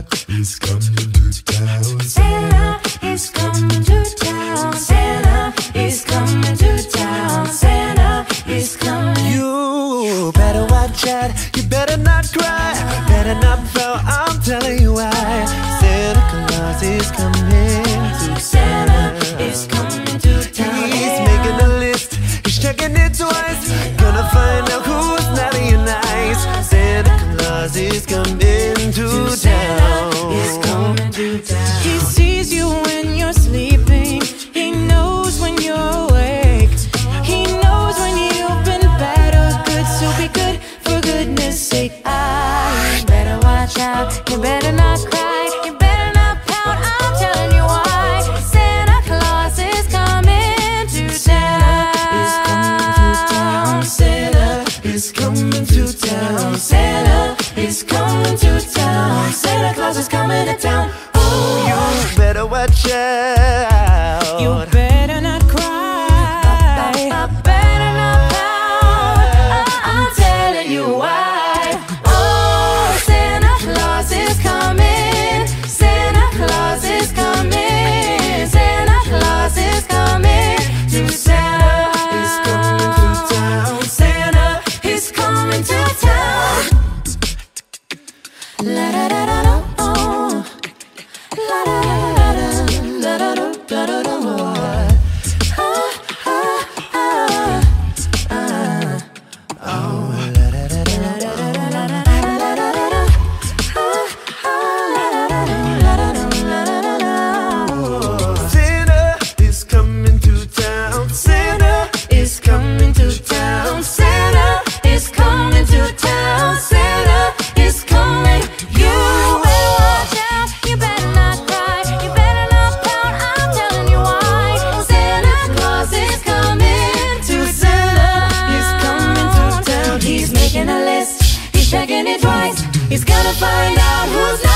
is coming to town. Santa is coming to town. Santa is coming to town. Santa is coming. You better watch out, you better not cry, better not pout, I'm telling you why. Santa Claus is coming to Santa is coming to town. He's making a list, he's checking it twice, gonna find out who's naughty and nice. Santa Claus is coming to town. Santa is coming to town. He sees you when you're sleeping. He knows when you're awake. He knows when you've been bad or good. So be good for goodness sake. You better watch out. You better not cry. You better not pout. I'm telling you why. Santa Claus is coming to town. Santa is coming to town. Santa is coming to town. Santa Claus is coming to town. Oh, You better watch out. You better not cry. I better not pout. I'm telling you why. Oh, Santa Claus is coming. Santa Claus is coming. Santa Claus is coming to town. Is coming to town. Santa is coming to town. La da da da da. Oh. La da da da da. La da da da da da. Ah ah ah ah. Santa is coming to town. Santa Is coming to town. Santa is coming to town. Santa is coming. You better watch out. You better not cry. You better not pout. I'm telling you why. Santa Claus is coming to town. is coming to town. He's making a list. He's checking it twice. He's gonna find out who's